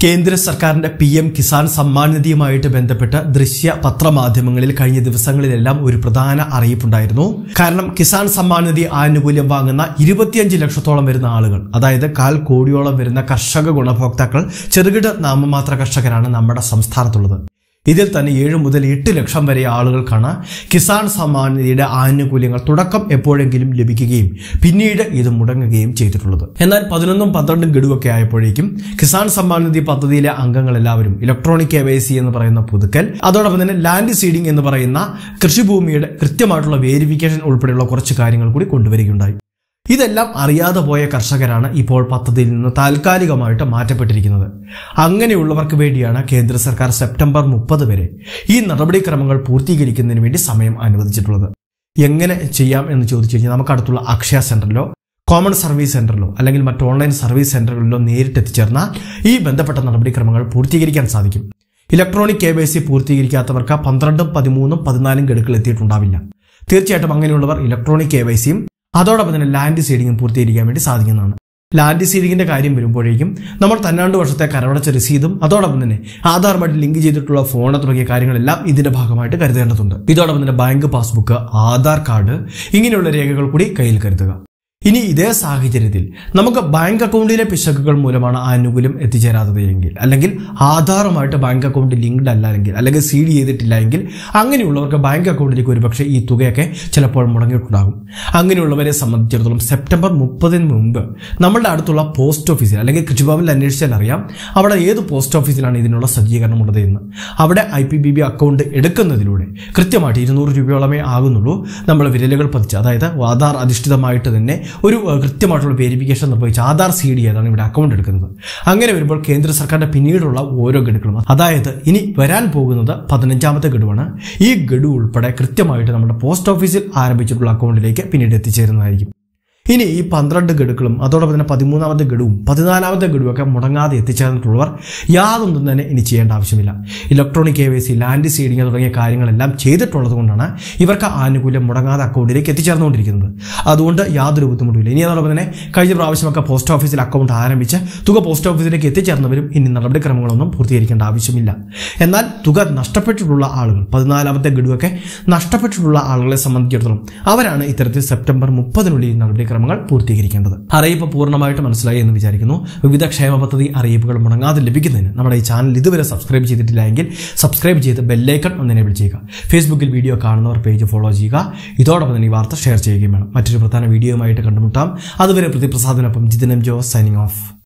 കേന്ദ്ര സർക്കാരിന്റെ PM കിസാൻ സമ്മാൻ നിധിയുമായിട്ട് ബന്ധപ്പെട്ട ദൃശ്യ പത്രമാധ്യമങ്ങളിൽ കഴിഞ്ഞ ദിവസങ്ങളിലെല്ലാം ഒരു പ്രധാന അറിയിപ്പുണ്ടായിരുന്നു. കാരണം കിസാൻ സമ്മാൻ നിധി ആനുകൂല്യം വാങ്ങുന്ന 25 ലക്ഷത്തോളം വരുന്ന ആളുകൾ, അതായത് 1/4 കോടിയോളം വരുന്ന കർഷക ഗുണഭോക്താക്കൾ ചെറുകിട നാമമാത്ര കർഷകരാണ് നമ്മുടെ സംസ്ഥാനത്തുള്ളത്. ഇതിൽ തന്നെ 7 മുതൽ 8 ലക്ഷം വരെ ആളുകൾക്കാണ് കിസാൻ സമ്മാൻ നിധിയുടെ ആനുകൂല്യങ്ങൾ തുടക്കം എപ്പോഴെങ്കിലും ലഭിക്കുകയും പിന്നീട് ഇത് മുടങ്ങുകയും ചെയ്തിട്ടുള്ളത്. എന്നാൽ 11ഉം 12ഉം ഗഡുവൊക്കെ ആയപ്പോഴേക്കും കിസാൻ സമ്മാൻ നിധി പദ്ധതിയിലെ അംഗങ്ങൾ എല്ലാവരും ഇലക്ട്രോണിക് KYC എന്ന് പറയുന്ന പുതുക്കൽ, അതോടൊപ്പം തന്നെ ലാൻഡ് സീഡിംഗ് എന്ന് പറയുന്ന കൃഷിഭൂമിയുടെ കൃത്യമായിട്ടുള്ള വേരിഫിക്കേഷൻ ഉൾപ്പെടെയുള്ള കുറച്ച് കാര്യങ്ങൾ കൂടി കൊണ്ടുവരികയുണ്ടായി. ഇതെല്ലാം അറിയാതെ പോയ കർഷകരാണ് ഇപ്പോൾ പദ്ധതിയിൽ നിന്ന് താൽക്കാലികമായിട്ട് മാറ്റപ്പെട്ടിരിക്കുന്നത്. അങ്ങനെയുള്ളവർക്ക് വേണ്ടിയാണ് കേന്ദ്ര സർക്കാർ സെപ്റ്റംബർ 30 വരെ ഈ നടപടിക്രമങ്ങൾ പൂർത്തീകരിക്കുന്നതിന് വേണ്ടി സമയം അനുവദിച്ചിട്ടുള്ളത്. എങ്ങനെ ചെയ്യാം എന്ന് ചോദിച്ചു കഴിഞ്ഞാൽ നമുക്ക് അടുത്തുള്ള അക്ഷയ സെന്ററിലോ കോമൺ സർവീസ് സെന്ററിലോ അല്ലെങ്കിൽ മറ്റ് ഓൺലൈൻ സർവീസ് സെന്ററുകളിലോ നേരിട്ട് എത്തിച്ചേർന്നാൽ ഈ ബന്ധപ്പെട്ട നടപടിക്രമങ്ങൾ പൂർത്തീകരിക്കാൻ സാധിക്കും. ഇലക്ട്രോണിക് KYC പൂർത്തീകരിക്കാത്തവർക്ക് 12ഉം 13ഉം 14ഉം ഗഡുക്കൾ എത്തിയിട്ടുണ്ടാവില്ല. തീർച്ചയായിട്ടും അങ്ങനെയുള്ളവർ ഇലക്ട്രോണിക് KYCയും അതോടൊപ്പം തന്നെ ലാൻഡ് സീഡിംഗും പൂർത്തീകരിക്കാൻ വേണ്ടി സാധിക്കുന്നതാണ്. ലാൻഡ് സീഡിംഗിന്റെ കാര്യം വരുമ്പോഴേക്കും നമ്മൾ 12 വർഷത്തെ കരമടച്ച രസീതും അതോടൊപ്പം തന്നെ ആധാറുമായിട്ട് ലിങ്ക് ചെയ്തിട്ടുള്ള ഫോൺ തുടങ്ങിയ കാര്യങ്ങളെല്ലാം ഇതിന്റെ ഭാഗമായിട്ട് കരുതേണ്ടതുണ്ട്. ഇതോടൊപ്പം തന്നെ ബാങ്ക് പാസ്ബുക്ക്, ആധാർ കാർഡ് ഇങ്ങനെയുള്ള രേഖകൾ കൂടി കയ്യിൽ കരുതുക. ഇനി ഇതേ സാഹചര്യത്തിൽ നമുക്ക് ബാങ്ക് അക്കൗണ്ടിലെ പിശകുകൾ മൂലമാണ് ആനുകൂല്യം എത്തിച്ചേരാത്തത് എങ്കിൽ, അല്ലെങ്കിൽ ആധാറുമായിട്ട് ബാങ്ക് അക്കൗണ്ട് ലിങ്ക്ഡ് അല്ലെങ്കിൽ സീഡ് ചെയ്തിട്ടില്ല എങ്കിൽ അങ്ങനെയുള്ളവർക്ക് ബാങ്ക് അക്കൗണ്ടിലേക്ക് ഒരുപക്ഷെ ഈ തുകയൊക്കെ ചിലപ്പോൾ മുടങ്ങിയിട്ടുണ്ടാകും. അങ്ങനെയുള്ളവരെ സംബന്ധിച്ചിടത്തോളം സെപ്റ്റംബർ 30 മുമ്പ് നമ്മളുടെ അടുത്തുള്ള പോസ്റ്റ് ഓഫീസിൽ അല്ലെങ്കിൽ കൃഷിഭവനിൽ അന്വേഷിച്ചാൽ അറിയാം അവിടെ ഏത് പോസ്റ്റ് ഓഫീസിലാണ് ഇതിനുള്ള സജ്ജീകരണം ഉള്ളത് എന്ന്. അവിടെ IPBB അക്കൗണ്ട് എടുക്കുന്നതിലൂടെ കൃത്യമായിട്ട് 200 രൂപയോളമേ ആകുന്നുള്ളൂ നമ്മൾ വിരലുകൾ പതിച്ച്, അതായത് ആധാർ അധിഷ്ഠിതമായിട്ട് തന്നെ ഒരു കൃത്യമായിട്ടുള്ള വെരിഫിക്കേഷൻ നിർവഹിച്ച് ആധാർ സീഡ് ചെയ്താണ് ഇവിടെ അക്കൗണ്ട് എടുക്കുന്നത്. അങ്ങനെ വരുമ്പോൾ കേന്ദ്ര സർക്കാരിന്റെ പിന്നീടുള്ള ഓരോ ഗഡുക്കളും, അതായത് ഇനി വരാൻ പോകുന്നത് 15ാമത്തെ ഗഡുവാണ്, ഈ ഗഡു ഉൾപ്പെടെ കൃത്യമായിട്ട് നമ്മുടെ പോസ്റ്റ് ഓഫീസിൽ ആരംഭിച്ചിട്ടുള്ള അക്കൗണ്ടിലേക്ക് പിന്നീട് എത്തിച്ചേരുന്നതായിരിക്കും. ഇനി ഈ 12 ഗഡുക്കളും അതോടൊപ്പം തന്നെ 13ാമത്തെ ഗഡുവും 14ാമത്തെ ഗഡുവൊക്കെ മുടങ്ങാതെ എത്തിച്ചേർന്നിട്ടുള്ളവർ യാതൊന്നും തന്നെ ഇനി ചെയ്യേണ്ട ആവശ്യമില്ല. ഇലക്ട്രോണിക് KYC, ലാൻഡ് സീഡിംഗ് തുടങ്ങിയ കാര്യങ്ങളെല്ലാം ചെയ്തിട്ടുള്ളത് കൊണ്ടാണ് ഇവർക്ക് ആനുകൂല്യം മുടങ്ങാതെ അക്കൗണ്ടിലേക്ക് എത്തിച്ചേർന്നുകൊണ്ടിരിക്കുന്നത്. അതുകൊണ്ട് യാതൊരു ബുദ്ധിമുട്ടില്ല. ഇനി അതോടൊപ്പം തന്നെ കഴിഞ്ഞ പ്രാവശ്യമൊക്കെ പോസ്റ്റ് ഓഫീസിൽ അക്കൗണ്ട് ആരംഭിച്ച് തുക പോസ്റ്റ് ഓഫീസിലേക്ക് എത്തിച്ചേർന്നവരും ഇനി നടപടിക്രമങ്ങളൊന്നും പൂർത്തീകരിക്കേണ്ട ആവശ്യമില്ല. എന്നാൽ തുക നഷ്ടപ്പെട്ടിട്ടുള്ള ആളുകൾ, 14ാമത്തെ ഗഡുവൊക്കെ നഷ്ടപ്പെട്ടിട്ടുള്ള ആളുകളെ സംബന്ധിച്ചിടത്തോളം അവരാണ് ഇത്തരത്തിൽ സെപ്റ്റംബർ 30 നടപടിക്രമങ്ങൾ പൂർത്തീകരിക്കേണ്ടത്. അറിയിപ്പ് പൂർണ്ണമായിട്ട് മനസ്സിലായി എന്ന് വിചാരിക്കുന്നു. വിവിധ ക്ഷേമ പദ്ധതി അറിയിപ്പുകൾ മുടങ്ങാതെ ലഭിക്കുന്നതിന് നമ്മുടെ ഈ ചാനൽ ഇതുവരെ സബ്സ്ക്രൈബ് ചെയ്തിട്ടില്ല എങ്കിൽ സബ്സ്ക്രൈബ് ചെയ്ത് ബെല്ലൈക്കൺ ഒന്ന് എനേബിൾ ചെയ്യുക. ഫേസ്ബുക്കിൽ വീഡിയോ കാണുന്നവർ പേജ് ഫോളോ ചെയ്യുക. ഇതോടൊപ്പം തന്നെ ഈ വാർത്ത ഷെയർ ചെയ്യുകയും വേണം. മറ്റൊരു പ്രധാന വീഡിയോയുമായിട്ട് കണ്ടുമുട്ടാം. അതുവരെ പ്രതിപ്രസാദിനൊപ്പം Jithin M Jose signing of.